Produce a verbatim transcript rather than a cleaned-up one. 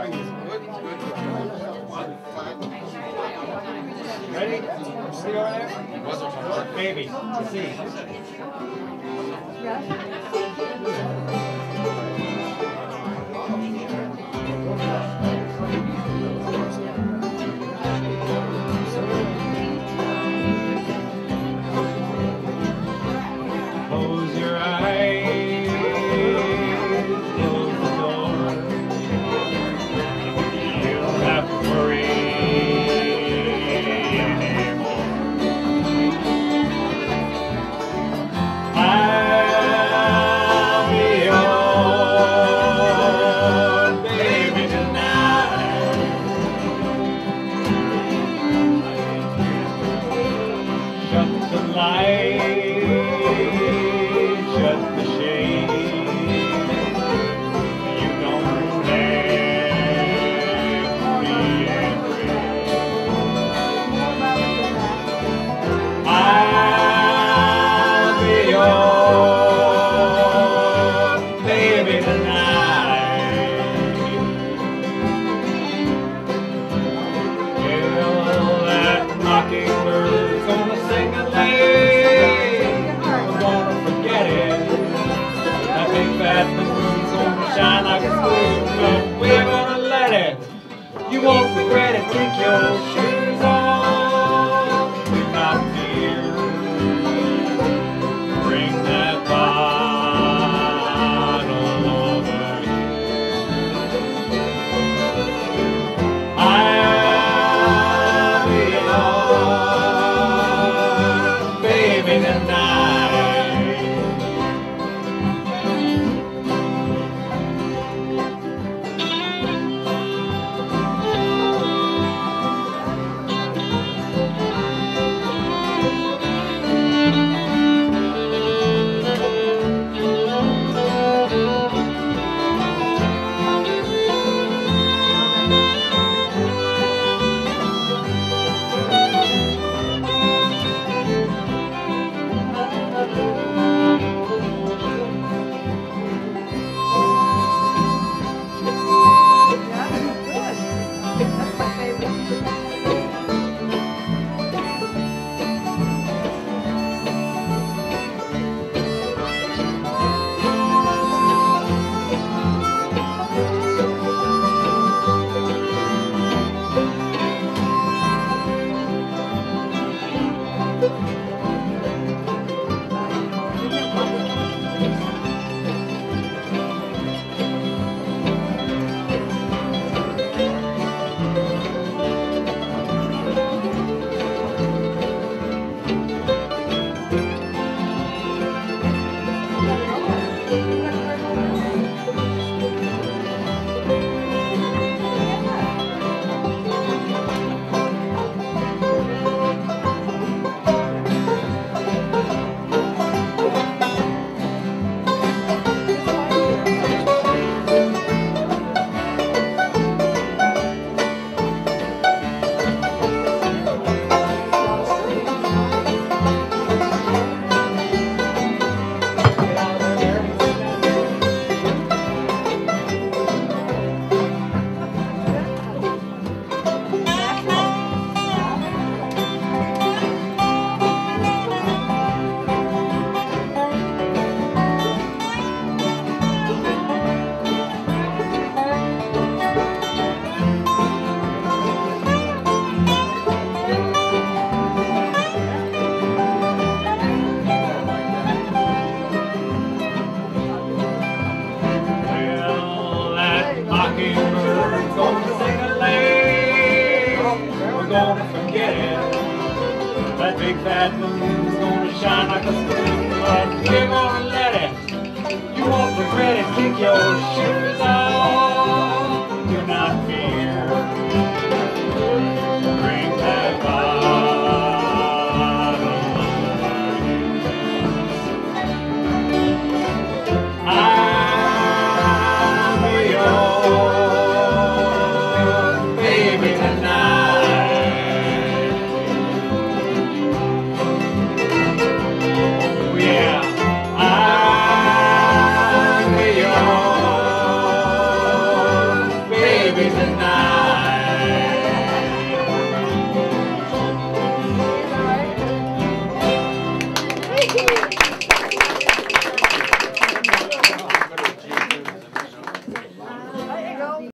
Ready? See over there? Baby, see. Close your eyes, close the door. You don't have to worry anymore. I'll be your baby tonight. Shut the light, shut the shade. You don't have to be afraid. I'll be your baby tonight. Well, that mockingbird's gonna sing a lay. We're gonna forget it. That big fat moon's gonna shine like a spoon, but we're gonna let it. You won't regret it. Take your shoes off without fear. Bring that bottle over here. I'll be your baby tonight. Mockingbird's gonna sing a lay. We're gonna forget it. That big fat moon's gonna shine like a spoon, but we're gonna let it. You won't regret it. Kick your shoes off.